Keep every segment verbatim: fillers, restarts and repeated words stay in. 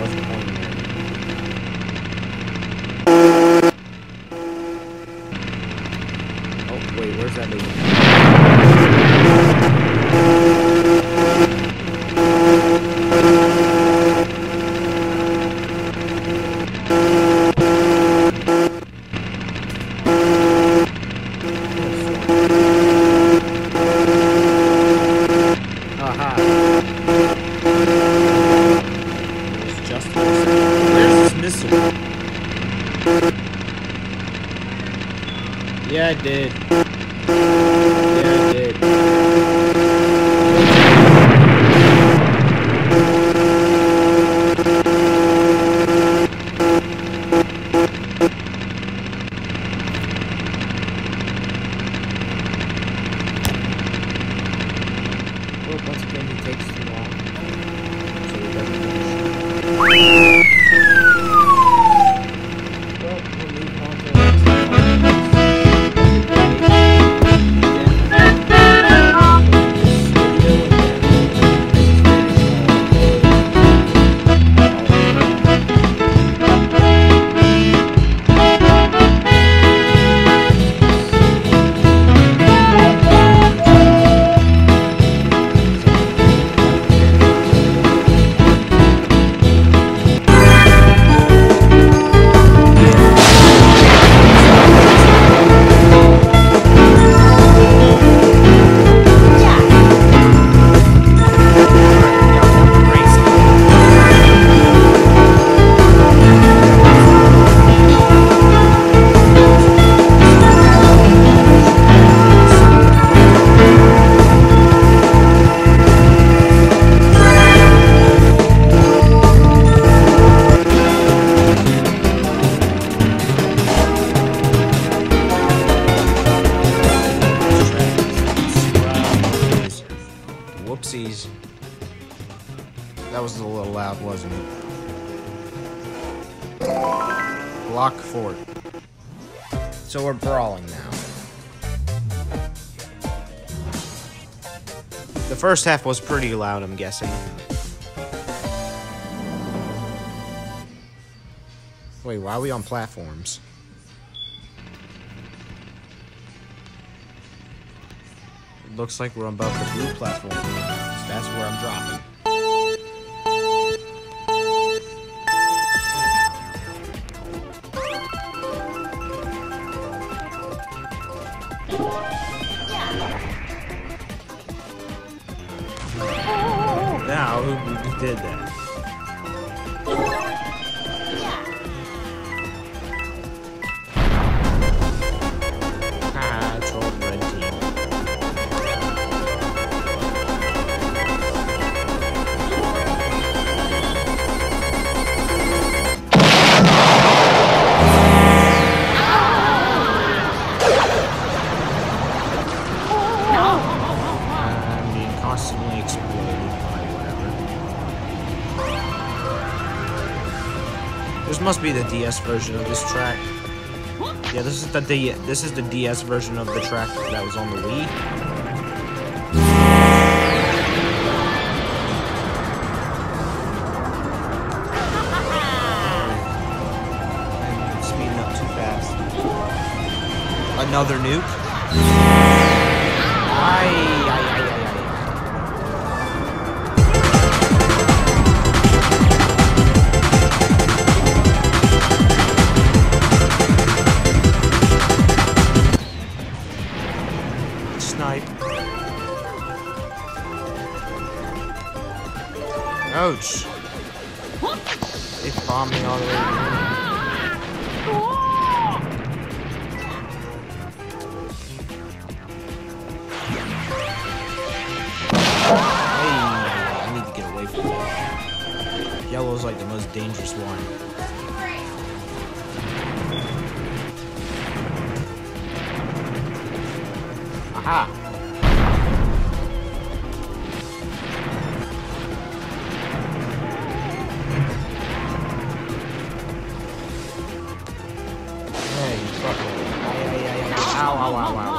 wasn't pointing at me. Oh, wait, where's that leading? Yeah, I did. Yeah, I did. Well, once again, he takes too long. So he doesn't finish. Well, we'll move on to the next one. Whoopsies. That was a little loud, wasn't it? Block fort. So we're brawling now. The first half was pretty loud, I'm guessing. Wait, why are we on platforms? It looks like we're above the blue platform. So that's where I'm dropping. Now, who, who did that? Haha, troll red team. I'm being constantly exploded by whatever. This must be the D S version of this track. Yeah, this is the D this is the D S version of the track that was on the Wii. I'm speeding up too fast. Another nuke. Ay, ay, ay, ay, ay. Snipe. Ouch. They bombed me all the way to Hey, I need to get away from that. Yellow's like the most dangerous one. Aha! Hey, fuck me. Ay, ay, ay, ay. Ow, ow, ow, ow, ow.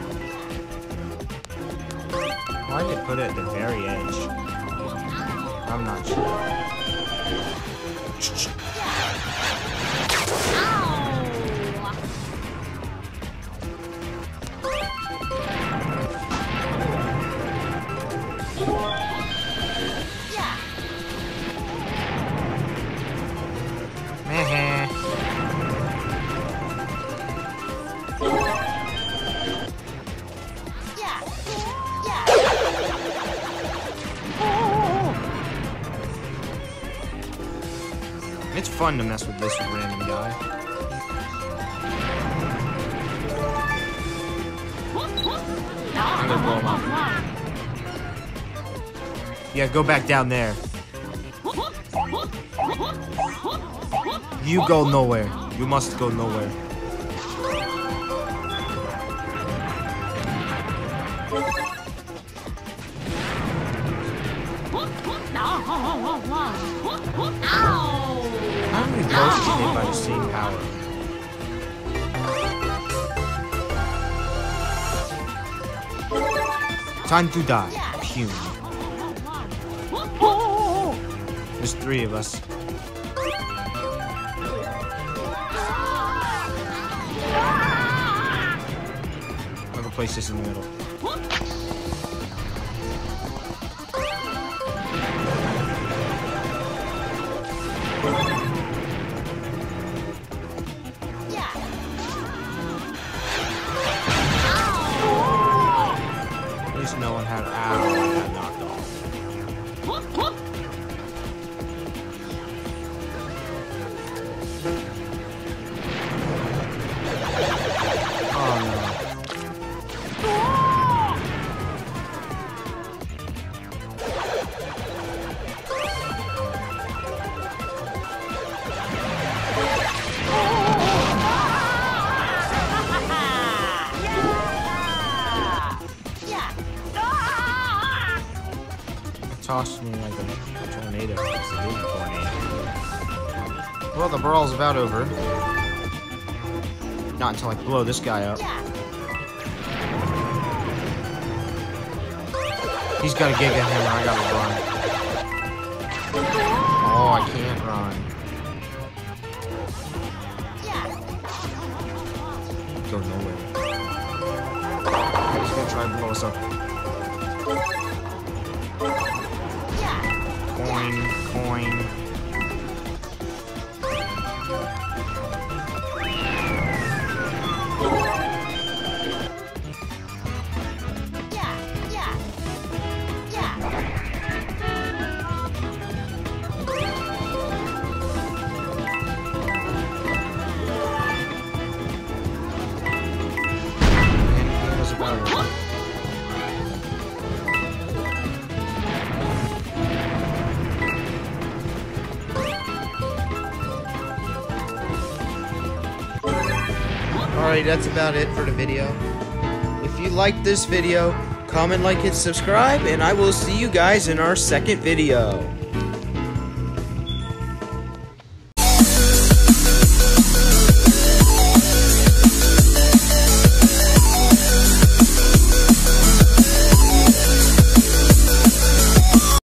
Why did they put it at the very edge? I'm I'm not sure. Meh. It's fun to mess with this random guy. I'm gonna blow him up. Yeah, go back down there. You go nowhere. You must go nowhere. How do we both get hit by the same power? Time to die. Pew. There's three of us. I'm gonna place this in the middle. At least no one had ow, got knocked off. Oh no. Tossed me like a tornado. It's a big tornado. Well, the brawl's about over. Not until I blow this guy up. He's got a Giga Hammer. I gotta run. Oh, I can't run. Go nowhere. He's gonna try and blow us up. Coin, coin. Alright, that's about it for the video. If you liked this video, comment, like, and subscribe, and I will see you guys in our second video.